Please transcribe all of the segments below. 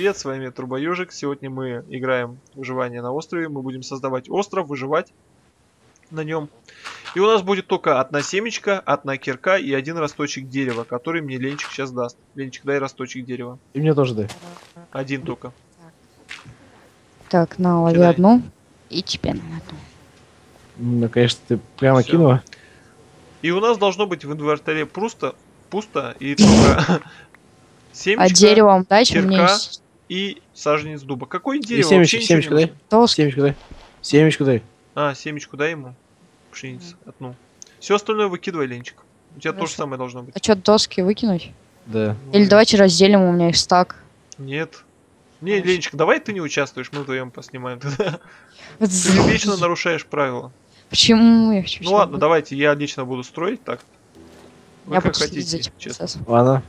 привет, с вами Турбоежик. Сегодня мы играем в выживание на острове. Мы будем создавать остров, выживать на нем. И у нас будет только одна семечка, одна кирка и один росточек дерева, который мне Ленчик сейчас даст. Ленчик, дай росточек дерева. И мне тоже дай. Один только. Так, на лови Кидай. одну. И тебе на одну. Ну, конечно, ты прямо Всё. кинула. И у нас должно быть в инвентаре пусто и только семечко, А деревом дайте мне кирка и саженец дуба. Какое дерево? семечко, Вообще ничего не семечко дай. нужно. доски. Семечку дай. Семечку дай. А, семечку дай ему. Пшеницу одну. Все остальное выкидывай, Ленчик. У тебя то же Хорошо. самое должно быть. А что, доски выкинуть? Да. Или давайте разделим, у меня их стак. Нет. Не, Хорошо. Ленчик, давай ты не участвуешь, мы вдвоем поснимаем тогда. Ты вечно нарушаешь правила. Почему я хочу Ну ладно, давайте, я лично буду строить так. Вы Я как буду следить за хотите, этим честно. процессом. Ладно.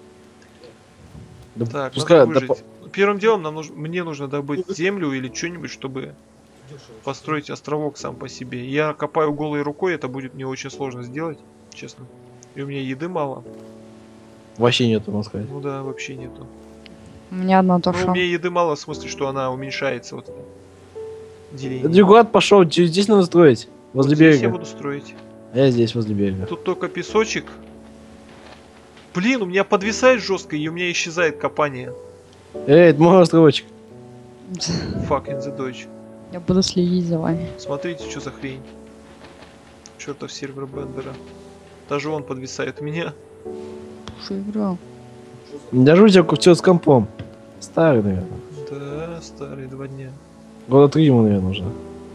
Да Так, пускай, надо да выжить. Первым делом мне нужно добыть землю или что-нибудь, чтобы построить островок сам по себе. Я копаю голой рукой, это будет мне очень сложно сделать, честно. И у меня еды мало. вообще нету, можно сказать. Ну да, вообще нету. У меня одна Ну, у душа. меня еды мало, в смысле, что она уменьшается. Вот это деление. Дюгат пошел, здесь надо строить. Возле Вот здесь я берега. буду строить. А я здесь, возле берега. Тут только песочек. Блин, у меня подвисает жестко, и у меня исчезает копание. Эй, это мой островочек. Fucking the Dodge. Я буду следить за вами. Смотрите, что за хрень. Чертов сервер Бендера. Даже он подвисает у меня. Слушай, играл. Даже у тебя все с компом. Старый, наверное. Да, старые 2 дня. Года 3 ему, наверное, уже.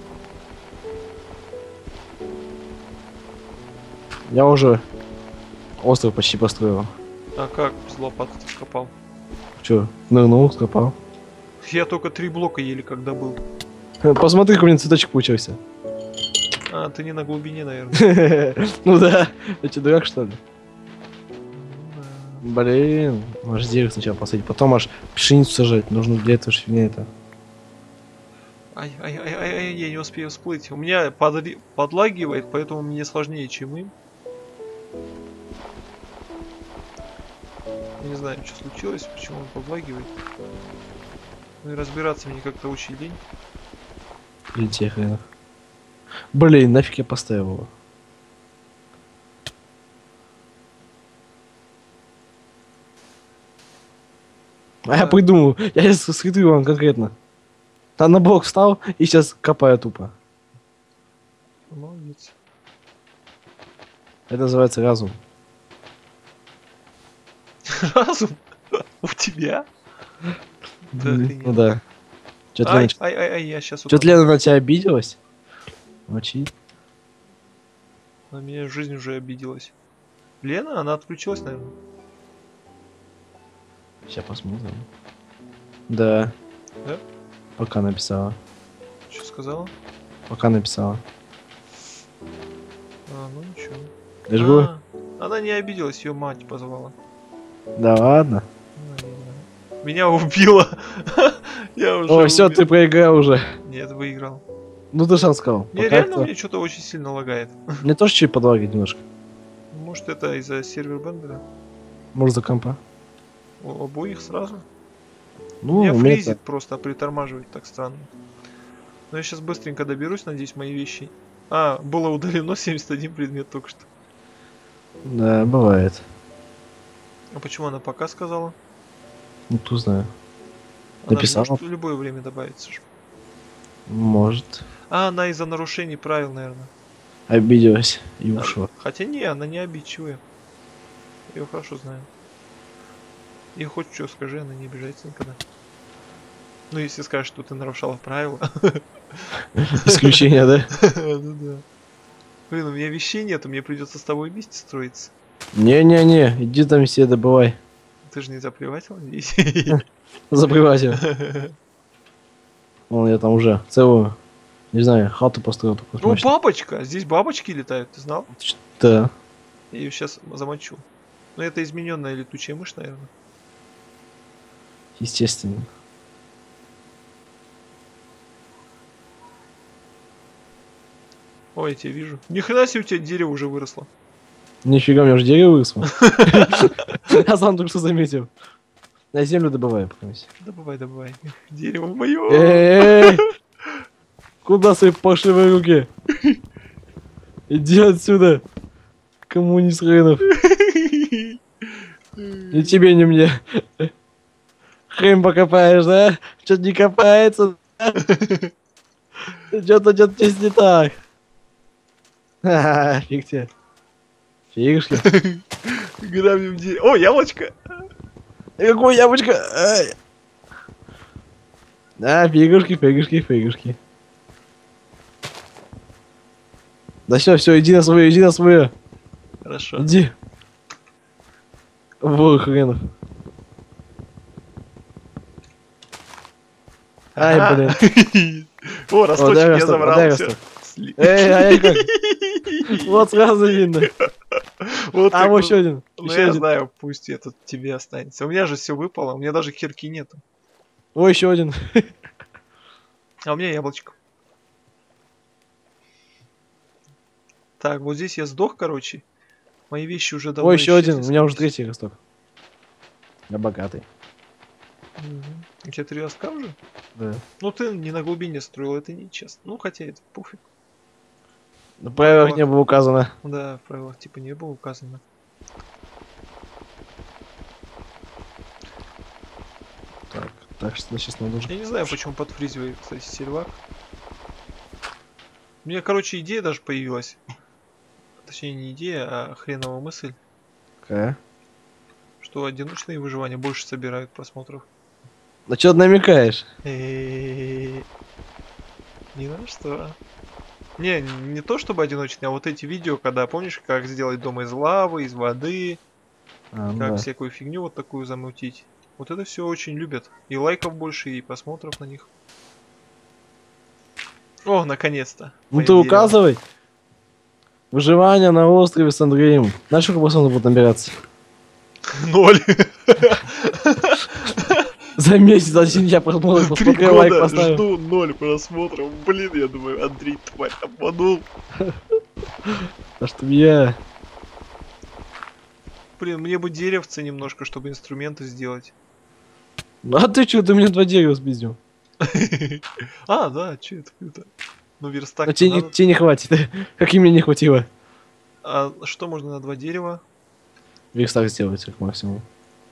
Я уже остров почти построил. А как без лопаты копал? Че, нырнул, скопал. Я только 3 блока еле когда был. Посмотри, какой у меня цветочек получился. А, ты не на глубине, наверное. Ну да. Я че, дурак, что ли? Ну да. Блин, аж дерево сначала посадить, потом аж пшеницу сажать. Нужно для этого фигня это. Ай, я не успею всплыть. У меня подлагивает, поэтому мне сложнее, чем им. Не знаю, что случилось, почему он подлагивает. Ну и разбираться мне как-то очень лень. Или тех хренов. Блин, нафиг я поставил его. А я придумал, я сейчас схитрю вам конкретно. Там на блок встал и сейчас копаю тупо. Молодец. Это называется разум. Разум? У тебя? Да, охренеть. Ну да. Чё-то Ай, я сейчас Лена на тебя обиделась? Мочи. На меня жизнь уже обиделась. Лена, она отключилась, наверное. Сейчас посмотрим. Да. Да? Пока написала. Что сказала? Пока написала. А, ну ничего. Я же говорю, Она не обиделась, ее мать позвала. да ладно. Ну, не знаю. Меня убила. Я уже О, все, умер. ты проиграл уже. Нет, выиграл. Ну ты сам сказал. Не, Пока реально что- мне что-то очень сильно лагает. Мне тоже чуть подлагает немножко. Может это из-за сервер Бендера? Может за компа. У обоих сразу? Ну, Меня у меня фризит просто, притормаживает так странно. Но я сейчас быстренько доберусь, надеюсь, мои вещи. А, было удалено 71 предмет только что. Да, бывает. А почему она пока сказала? Ну, тут знаю. Она же Написала. может в любое время добавится. ж. Может. А, она из-за нарушений правил, наверное. Обиделась и ушла. Хотя не, она не обидчивая. Я ее хорошо знаю. И хоть что скажи, она не обижается никогда. Ну, если скажешь, что ты нарушала правила. Исключение, да? Ну да. Блин, у меня вещей нету, мне придется с тобой вместе строиться. Не-не-не, иди там все добывай. Ты же не заплеватил, надеюсь? Заприватил. Вон я там уже целую, не знаю, хату построил такую. О, мощную. бабочка! Здесь бабочки летают, ты знал? Да. Я ее сейчас замочу. Ну, это измененная летучая мышь, наверное. Естественно. Ой, я тебя вижу. Ни хрена себе у тебя дерево уже выросло. Нифига, у меня уже дерево выросло. Я сам только что заметил. На землю добывай, покажись. Добывай, добывай. Дерево мое. Эй! Куда свои пошивые руки? Иди отсюда, коммунист хренов. Ни тебе, ни мне. Хрен покопаешь, да? Что-то не копается, да? Что-то здесь не так. Ха-ха, фиг тебе. Фигушки. Грабим дерево. О, яблочко. Какое яблочко? Ай. Да, фигушки, фигушки, фигушки. Да все, иди на свое. Хорошо. Иди. Во, хренов. Ай, Ага. блин. О, росточек дай я росток, забрал. дай всё. росток. Сли- Эй, ай, как? Вот сразу видно. Вот А, так вот вот. еще один. Ну Еще я один. знаю, пусть этот тебе останется. У меня же все выпало, у меня даже кирки нету. О, еще один. А у меня яблочко. Так, вот здесь я сдох, короче. Мои вещи уже давно О, еще один. У исчезли, меня уже скорее третий росток. Я богатый. всего. Мгм. У тебя 3 ростка уже? Да. Ну ты не на глубине строил, это нечестно. Ну хотя это пофиг. На правилах не было указано. Да, в правилах типа не было указано. Так что сейчас надо уже... Я не знаю, почему подфризивает, кстати, сервак. У меня, короче, идея даже появилась. Точнее, не идея, а хреновая мысль, Какая? что одиночные выживания больше собирают просмотров. Ну что ты намекаешь? Ни на что. Не то чтобы одиночные, а вот эти видео, когда, помнишь, как сделать дом из лавы, из воды, А, ну как да. всякую фигню вот такую замутить. Вот это все очень любят. И лайков больше, и просмотров на них. О, наконец-то. Ну Моё ты дерево. указывай. Выживание на острове с Андреем. Знаешь, сколько просмотров будет набираться? 0. За месяц один я просмотрел, 3 посмотрел, лайк года поставил. жду 0 просмотров. Блин, я думаю, Андрей, тварь, обманул. А что я... Блин, мне бы деревца немножко, чтобы инструменты сделать. Ну а ты что, ты мне 2 дерева спиздил. А, да, что это? Ну, верстак. Но тебе не хватит. Как и мне не хватило. А что можно на 2 дерева? Верстак сделать как максимум.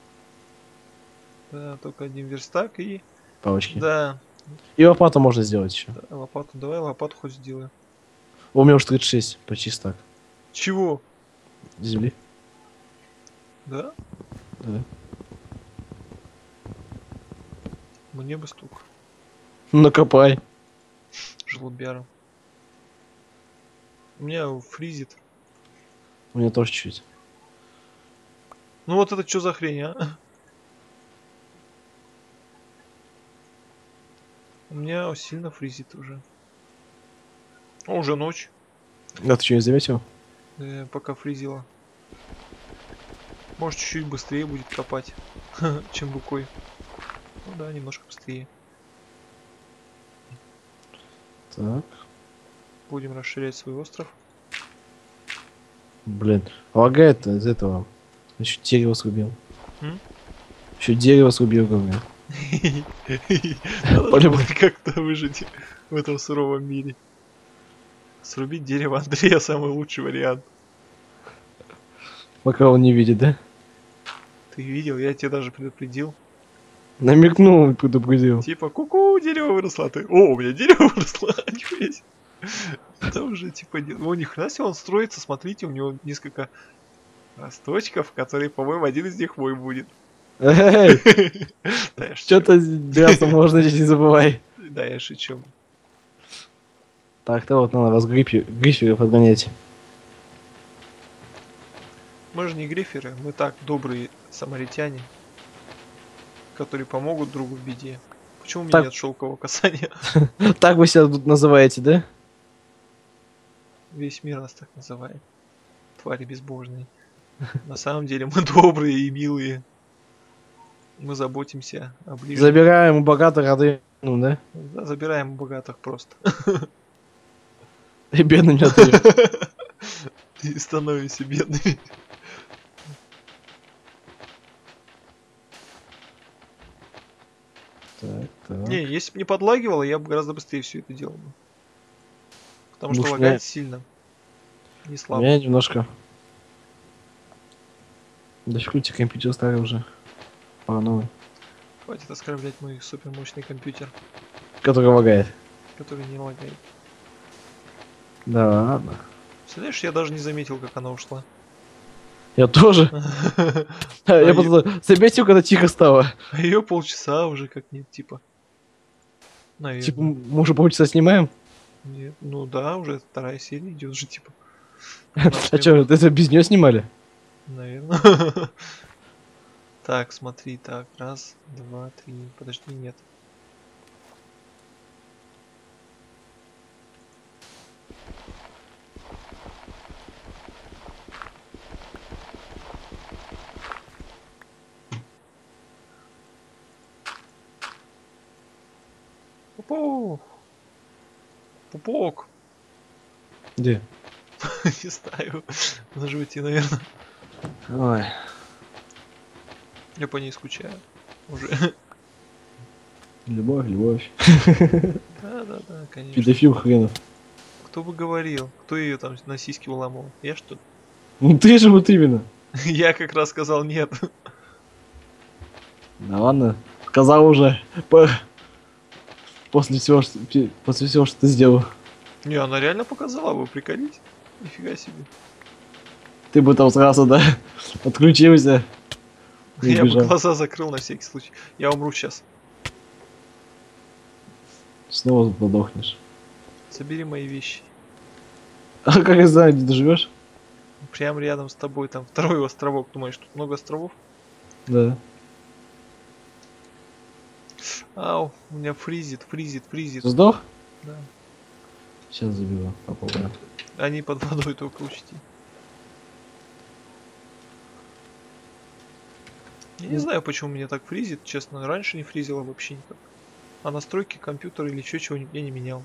Да, только один верстак и... Палочки. Да, И лопату можно сделать еще. да, лопату. Давай лопату хоть сделаем. У меня уже 36, почти так. Чего? Земли. Да? Да. Мне бы стук. Накопай. Желудбяром. У меня фризит. У меня тоже чуть-чуть. Ну вот это что за хрень, а? У меня сильно фризит уже. О, уже ночь. А ты что, не заметил? Пока фризила. Может чуть-чуть быстрее будет копать, чем рукой. Ну да, немножко быстрее. Так. Будем расширять свой остров. Блин. Лагает из этого. Еще дерево срубил. М? Еще дерево срубил, говорю. Надо По-любому. будет как-то выжить в этом суровом мире. Срубить дерево Андрея самый лучший вариант. Пока он не видит, да? Ты видел, я тебя даже предупредил. Намекнул и предупредил. Типа, ку-ку, дерево выросло. А ты, о, у меня дерево выросло. Нихуя себе. Это уже типа, ну ни хрена себе он строится, смотрите, у него несколько росточков, которые, по-моему, один из них мой будет. Эй, Да, я шучу. что-то драться можно, здесь не забывай. Да, я шучу. Так-то вот надо вас гриферов отгонять. Мы же не гриферы, мы так, добрые самаритяне, которые помогут другу в беде. Почему у меня Так. нет шелкового касания? Так вы себя тут называете, да? Весь мир нас так называет. Твари безбожные. На самом деле мы добрые и милые. Мы заботимся о ближнем. Забираем у богатых, отдаем, ну, да? Да, забираем у богатых просто. И бедным не отдаем. И становимся бедными. Так. Не, если бы не подлагивало, я бы гораздо быстрее все это делал бы. Потому Ну, что уж лагает сильно. Не У слабо. меня немножко... Да крути, компьютер старый уже. Пора новый. Хватит оскорблять мой супер мощный компьютер, Который лагает. который не лагает. Да ладно. Представляешь, я даже не заметил, как она ушла. Я тоже. А Я её- просто заметил, когда тихо стало. А ее полчаса уже как нет, типа. Наверное. Типа, мы уже полчаса снимаем? Нет. Ну да, уже вторая серия идет же, типа. А 15 что, минут, это без нее снимали? наверное. Так, смотри, так, раз, два, три. Подожди, нет. Пупок. Пупок. Где? Не знаю. На животе, наверное. Ой. Я по ней скучаю. Уже. Любовь, любовь. Да, конечно. Педофил хренов. Кто бы говорил? Кто ее там на сиськи уламывал? Я что ли? Ну ты же вот именно. Я как раз сказал нет. Да ладно. Сказал уже. После всего, что ты сделал. Не, она реально показала, вы приколите? Нифига себе. Ты бы там сразу, да, отключился. И Я бы убежал. глаза закрыл на всякий случай. Я умру сейчас. Снова подохнешь. Собери мои вещи. А как я знаю, где ты живешь? Прям рядом с тобой там второй островок. Думаешь, тут много островов? Да. Ау, у меня фризит. Ты сдох? Да. Сейчас заберу. Попробуем. Они под водой только учти. Я не знаю, почему меня так фризит, честно. Раньше не фризило вообще никак. А настройки компьютера или еще чего я не менял.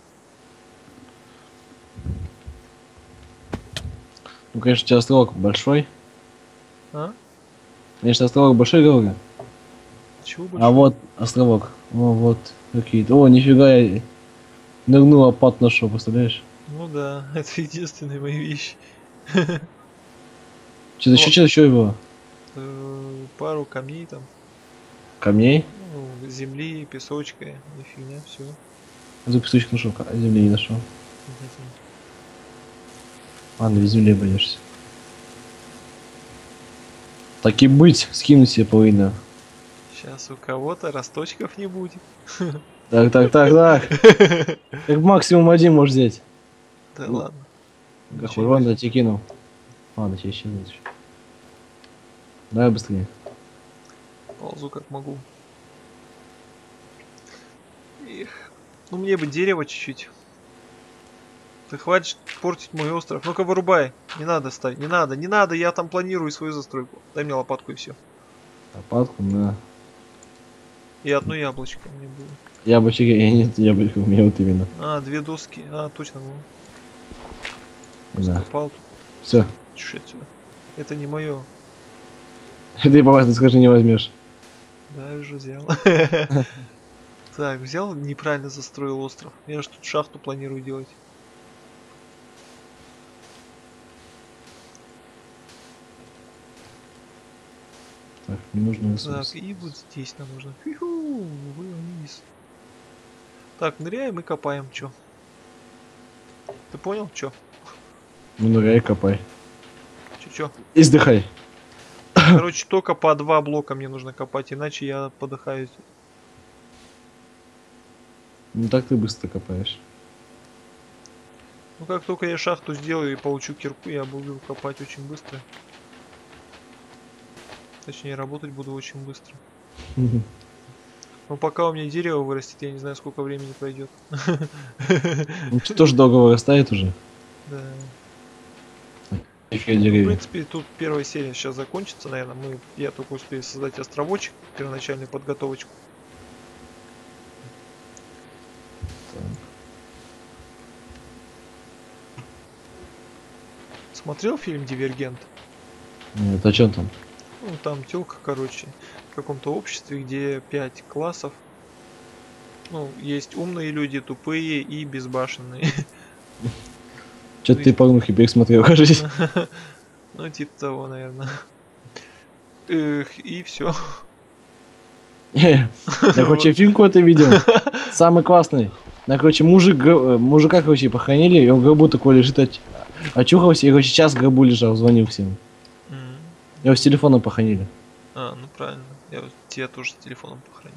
Ну, конечно, у тебя островок большой. А? Конечно, островок большой, Георгий. Чего А больше? вот островок. О, вот какие-то. О, нифига, я нырнул, а пад нашел, представляешь? Ну да, это единственные мои вещи. Что-то еще было? Пару камней там, Камней? ну, земли, песочка, и фигня, все. За песочек нашел, а земли не нашел. Ладно, без земли боишься. Так и быть, скину себе половину. Сейчас у кого-то росточков не будет. Так. Как максимум один можешь взять. Да Ну, ладно. Какой вон, да тебе кинул. Ладно, тебе еще нет. Давай быстрее. Ползу как могу. Эх. Ну мне бы дерево чуть-чуть. Ты хватит портить мой остров. Ну-ка вырубай. Не надо ставить. Не надо. Я там планирую свою застройку. Дай мне лопатку и все. Лопатку на. И одно яблочко мне было. Яблочко, я нет яблоко, у меня вот именно. А, две доски. А, точно. Ну, Да. попал тут. Все. Чушь отсюда. Это не мое. Ты по ты скажи, не возьмешь. Да, я уже взял. Так, взял, неправильно застроил остров. Я же тут шахту планирую делать. Так, не нужно Так, ресурс. и вот здесь нам нужно. Фиху, вниз. Так, ныряем и копаем. Чё? Ты понял? Чё? Ну, ныряй, копай. Чё? Издыхай. Короче, только по 2 блока мне нужно копать, иначе я подыхаю. Ну так ты быстро копаешь. Ну как только я шахту сделаю и получу кирку, я буду копать очень быстро. Точнее, работать буду очень быстро. Но пока у меня дерево вырастет, я не знаю, сколько времени пройдет. Ну, ты тоже долго вырастает уже. Да. Нифига В деревья. принципе, тут первая серия сейчас закончится, наверное. Я только успею создать островочек, первоначальную подготовочку. Смотрел фильм «Дивергент»? Нет, а чё там? Ну, там тёлка, короче, в каком-то обществе, где 5 классов. Ну, есть умные люди, тупые и безбашенные. Что-то ты порнухи пересмотрел, кажется. Ну, типа того, наверное. Эх, и все. Я, короче, фильм какой-то видел. Самый классный. Да, короче, мужика, короче, похоронили, и он в гробу такой лежит, очухался, и, короче, час в гробу лежал, звонил всем. Его с телефона похоронили. А, ну правильно. Я вот тебя тоже с телефоном похоронил.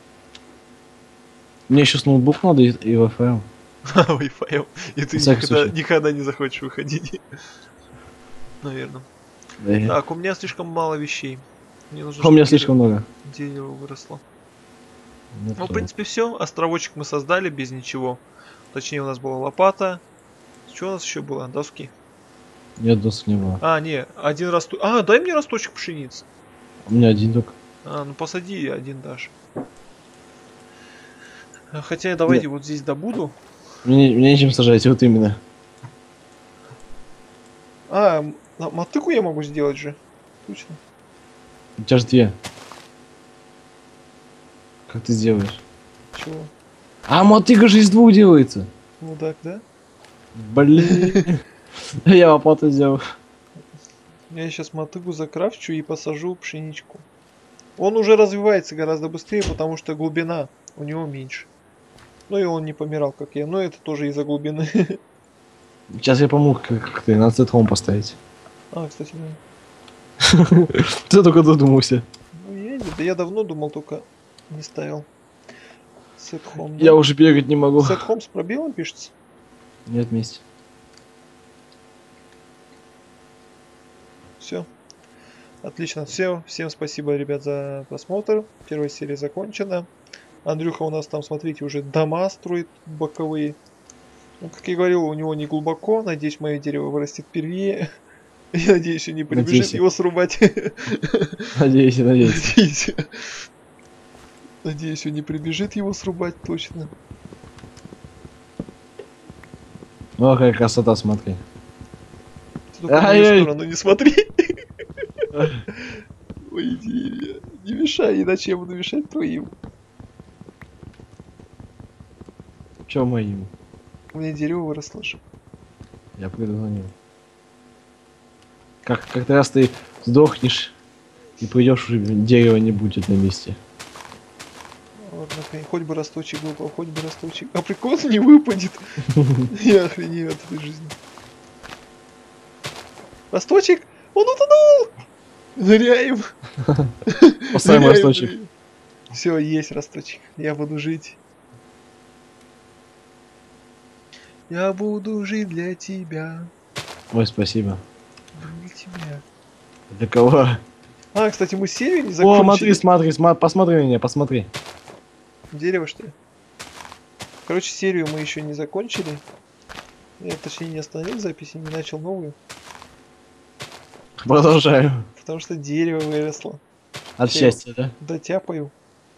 Мне еще с ноутбук надо и Wi-Fi. Wi-Fi. И ты всякий случай. никогда не захочешь выходить. Наверное. Да, Так, у меня слишком мало вещей. Мне нужно, у меня чтобы слишком много. дерево выросло. Ну, Ну, в принципе, все. Островочек мы создали без ничего. Точнее, у нас была лопата. Что у нас еще было? Доски. Нет, досок не было. А, не, один росточек. А, дай мне росточек пшеницы. У меня один только. А, ну посади один дашь. Хотя давайте вот здесь добуду. Мне нечем сажать, вот именно. А, мотыку я могу сделать же. Точно. У тебя же две. Как ты сделаешь? Чего? А мотыга же из двух делается. Ну так, да? Блин. Я лопату сделал. Я сейчас мотыгу закрафчу и посажу пшеничку. Он уже развивается гораздо быстрее, потому что глубина у него меньше. Ну и он не помирал, как я. Но это тоже из-за глубины. Сейчас я помогу, как ты, надо сет-хом поставить. А, кстати, да. Ты только додумался. Ну, да я давно думал, только не ставил. Set home, да? Я уже бегать не могу. Set home с пробелом пишется? Нет, вместе. Все. Отлично, все. Всем спасибо, ребят, за просмотр. Первая серия закончена. Андрюха у нас там, смотрите, уже дома строит боковые. Ну, как я говорил, у него не глубоко. Надеюсь, мое дерево вырастет первее. Я надеюсь, он не прибежит Надейся. его срубать. Надеюсь, надеюсь. Надеюсь. Надеюсь, он не прибежит его срубать, точно. Ну, какая красота, смотри. Ты только в мою Ай-яй. сторону не смотри. Ой, деревья. Не мешай, иначе я буду мешать твоим. Чё моим? У меня дерево выросло же. Я предзвонил. Как-то раз ты сдохнешь и придешь, уже дерева не будет на месте. Ладно, хоть бы росточек выпал, хоть бы росточек. А прикол не выпадет. Я охренею от этой жизни. Росточек! Он утонул! Ныряем! Поставим росточек. Все, есть росточек. Я буду жить. Я буду жить для тебя. Ой, спасибо. Для тебя. Для кого? А, кстати, мы серию не О, закончили. смотри, посмотри на меня, посмотри. Дерево, что ли? Короче, серию мы еще не закончили. Я, точнее, не остановил запись и не начал новую. Продолжаю. Потому что дерево выросло. От Всё. счастья, да? Дотяпаю.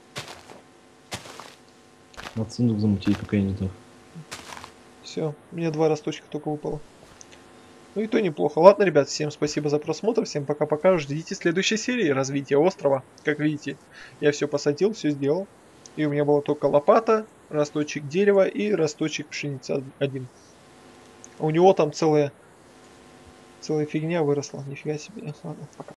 Надо сундук замутить, пока я не сдох. Все, мне 2 росточка только выпало. Ну и то неплохо. Ладно, ребят, всем спасибо за просмотр, всем пока-пока. Ждите следующей серии развития острова. Как видите, я все посадил, все сделал. И у меня была только лопата, росточек дерева и росточек пшеницы один. У него там целая фигня выросла. Нифига себе. Ладно, пока.